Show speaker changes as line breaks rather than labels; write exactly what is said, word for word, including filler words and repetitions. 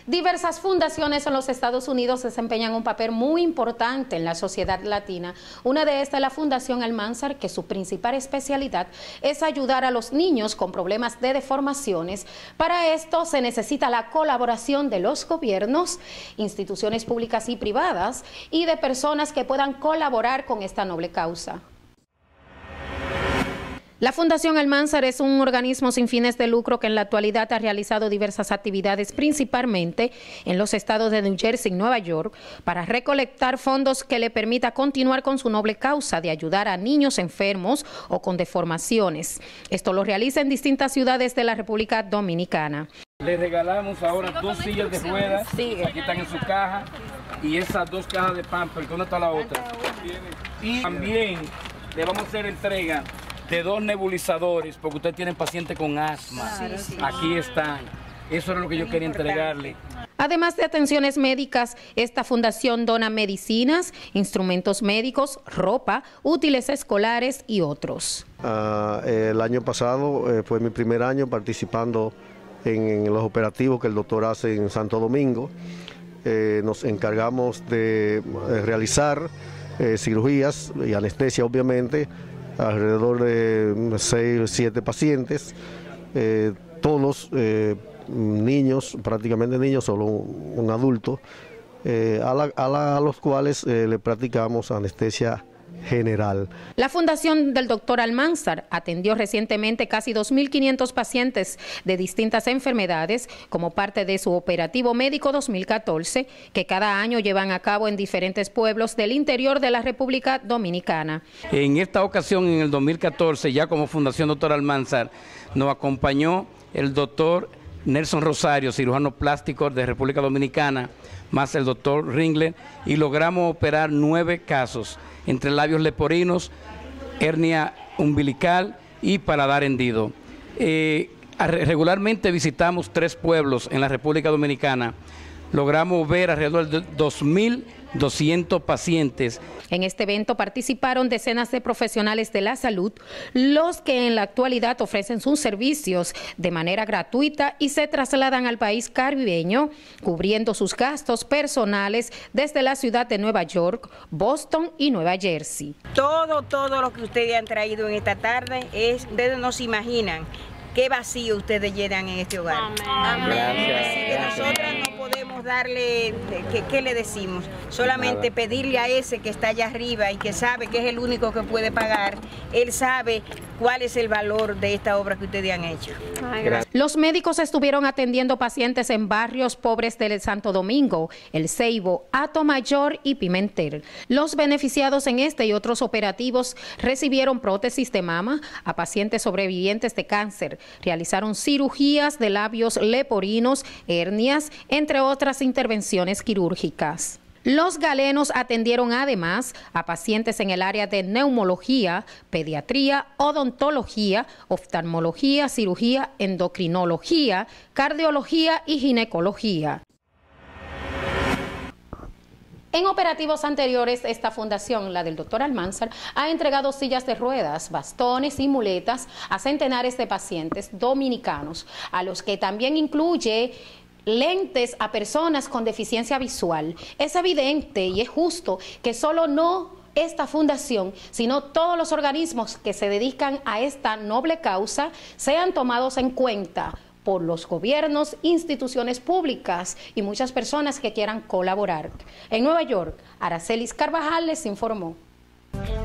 Diversas fundaciones en los Estados Unidos desempeñan un papel muy importante en la sociedad latina. Una de estas es la Fundación Almanzar, que su principal especialidad es ayudar a los niños con problemas de deformaciones. Para esto se necesita la colaboración de los gobiernos, instituciones públicas y privadas y de personas que puedan colaborar con esta noble causa. La Fundación Almanzar es un organismo sin fines de lucro que en la actualidad ha realizado diversas actividades, principalmente en los estados de New Jersey y Nueva York, para recolectar fondos que le permita continuar con su noble causa de ayudar a niños enfermos o con deformaciones. Esto lo realiza en distintas ciudades de la República Dominicana.
Le regalamos ahora dos sillas de ruedas,
Sigue.
Aquí están en su caja, y esas dos cajas de Pampers. ¿Dónde está la otra? Y también le vamos a hacer entrega de dos nebulizadores, porque ustedes tienen pacientes con asma. Sí, sí. Aquí están. Eso es lo que yo quería entregarle.
Además de atenciones médicas, esta fundación dona medicinas, instrumentos médicos, ropa, útiles escolares y otros.
Uh, el año pasado eh, fue mi primer año participando en, en los operativos que el doctor hace en Santo Domingo. Eh, nos encargamos de eh, realizar eh, cirugías y anestesia, obviamente, alrededor de seis o siete pacientes, eh, todos eh, niños, prácticamente niños, solo un, un adulto, eh, a, la, a, la, a los cuales eh, le practicamos anestesia general.
La Fundación del doctor Almanzar atendió recientemente casi dos mil quinientos pacientes de distintas enfermedades como parte de su operativo médico dos mil catorce, que cada año llevan a cabo en diferentes pueblos del interior de la República Dominicana.
En esta ocasión, en el dos mil catorce, ya como Fundación Doctor Almanzar, nos acompañó el doctor Nelson Rosario, cirujano plástico de República Dominicana, más el doctor Ringler, y logramos operar nueve casos, entre labios leporinos, hernia umbilical y paladar hendido. Eh, regularmente visitamos tres pueblos en la República Dominicana. Logramos ver alrededor de dos mil doscientos pacientes.
En este evento participaron decenas de profesionales de la salud, los que en la actualidad ofrecen sus servicios de manera gratuita y se trasladan al país caribeño, cubriendo sus gastos personales desde la ciudad de Nueva York, Boston y Nueva Jersey.
Todo, todo lo que ustedes han traído en esta tarde, es, ustedes no se imaginan qué vacío ustedes llenan en este hogar.
Amén. Gracias.
Así que nosotras no podemos darle, ¿qué, qué le decimos? Solamente Nada. Pedirle a ese que está allá arriba y que sabe que es el único que puede pagar, él sabe cuál es el valor de esta obra que ustedes han hecho.
Gracias. Los médicos estuvieron atendiendo pacientes en barrios pobres del Santo Domingo, El Ceibo, Atomayor y Pimentel. Los beneficiados en este y otros operativos recibieron prótesis de mama a pacientes sobrevivientes de cáncer. Realizaron cirugías de labios leporinos, hernias, entre otras intervenciones quirúrgicas. Los galenos atendieron además a pacientes en el área de neumología, pediatría, odontología, oftalmología, cirugía, endocrinología, cardiología y ginecología. En operativos anteriores, esta fundación, la del doctor Almanzar, ha entregado sillas de ruedas, bastones y muletas a centenares de pacientes dominicanos, a los que también incluye lentes a personas con deficiencia visual. Es evidente y es justo que solo no esta fundación, sino todos los organismos que se dedican a esta noble causa sean tomados en cuenta por los gobiernos, instituciones públicas y muchas personas que quieran colaborar. En Nueva York, Aracelis Carvajal les informó.